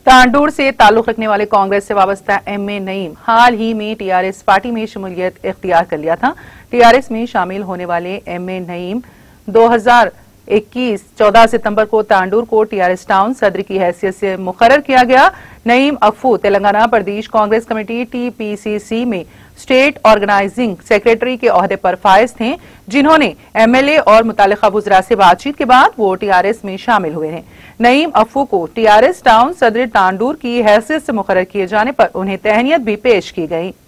तांडूर से ताल्लुक रखने वाले कांग्रेस से वाबस्ता एमए नईम हाल ही में टीआरएस पार्टी में शमूलियत इख्तियार कर लिया था। टीआरएस में शामिल होने वाले एमए नईम 2021 14 सितंबर को तांडूर को टीआरएस टाउन सदर की हैसियत से मुकर्रर किया गया। Naeem Afu Telangana Pradesh Congress Committee TPCC में स्टेट ऑर्गेनाइजिंग सेक्रेटरी के ओहदे पर फायज थे, जिन्होंने एमएलए और मुतालिका वुज़रा से बातचीत के बाद वो टीआरएस में शामिल हुए हैं। नईम अफू को टीआरएस टाउन सदर तांडूर की हैसियत से मुकर्रर किए जाने पर उन्हें तहनीत भी पेश की गई।